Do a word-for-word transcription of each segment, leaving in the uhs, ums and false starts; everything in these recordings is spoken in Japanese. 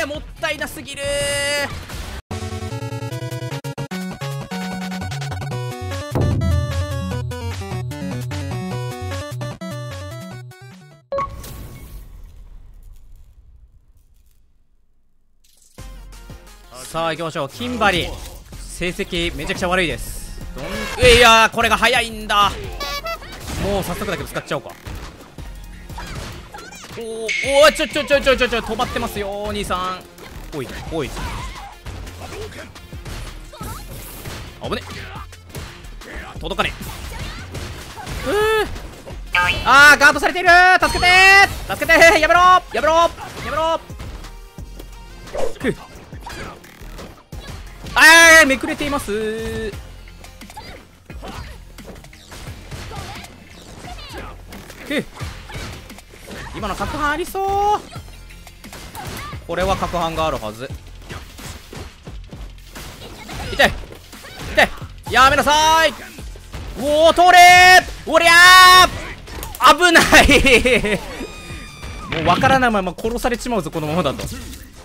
やもったいなすぎる。さあ行きましょう。キンバリ成績めちゃくちゃ悪いです。どんいやーこれが早いんだ。もう早速だけど使っちゃおうか。おーおーちょちょちょちょちょちょ止まってますよお兄さん。おいおい危ね届かねえ。うーあーガードされている。助けてー助けてーやめろやめろやめろくっあーめくれています。くっ今の角販ありそう。これは角販があるはず。痛い痛いやめなさい。おお通れーおりゃー危ないもうわからないまま殺されちまうぞこのままだと。とり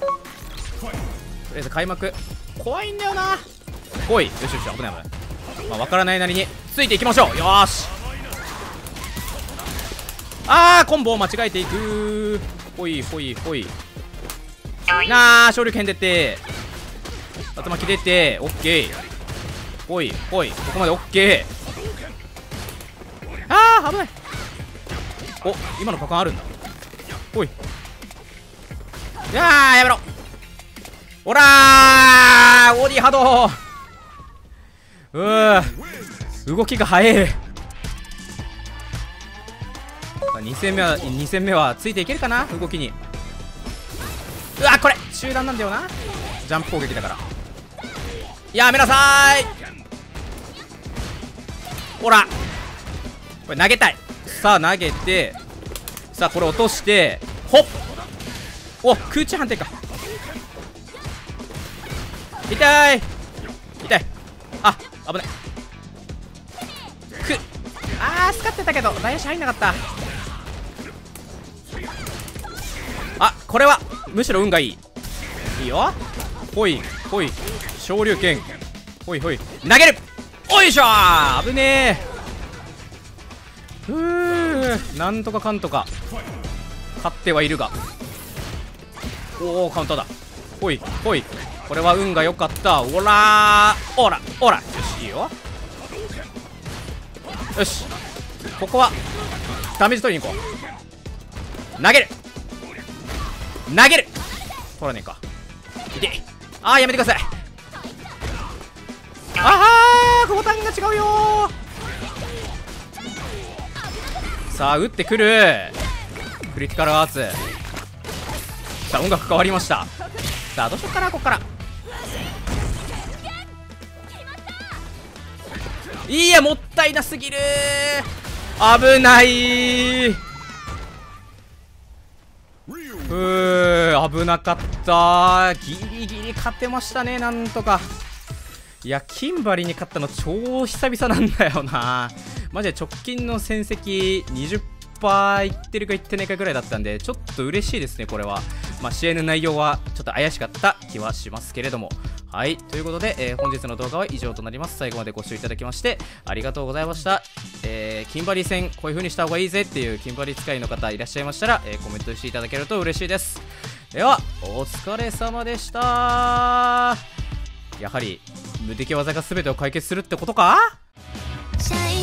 あえず開幕怖いんだよな。おいよしよし危ない危ない。まあわからないなりについていきましょう。よーしあーコンボを間違えていく。ほいほいほいなあ昇竜拳出て竜巻出てオッケー。ほいほいここまでオッケー。あー危ない。お今のパカンあるんだ。ほいいやーやめろおらーオーディ波動うー動きが速い。に戦目はに戦目はついていけるかな動きに。うわこれ集団なんだよな。ジャンプ攻撃だからやめなさーい。ほらこれ投げたい。さあ投げてさあこれ落としてほっお空中判定か。痛い痛いあ危ないくあー使ってたけど大足入んなかった。あこれはむしろ運がいい。いいよほいほい昇竜拳ほいほい投げるおいしょー危ねえ。うーなんとかかんとか勝ってはいるがおおカウンターだ。ほいほいこれは運が良かった。おらーおらおらよしいいよよしここはダメージ取りに行こう。投げる投げる取らねえか。いてあーやめてください。あーボタンが違うよー。さあ打ってくるクリティカルアーツ。さあ音楽変わりました。さあどうしよっかなこっから。いやもったいなすぎるー危ないー。うー危なかったー。ギリギリ勝てましたねなんとか。いやキンバリに勝ったの超久々なんだよなマジで。直近の戦績 にじゅっパーセント いってるかいってないかぐらいだったんでちょっと嬉しいですねこれは。まあ試合の内容はちょっと怪しかった気はしますけれども。はいということで、えー、本日の動画は以上となります。最後までご視聴いただきましてありがとうございました。えー、キンバリ戦こういう風にした方がいいぜっていうキンバリ使いの方いらっしゃいましたら、えー、コメントしていただけると嬉しいです。ではお疲れ様でした。やはり無敵技が全てを解決するってことか。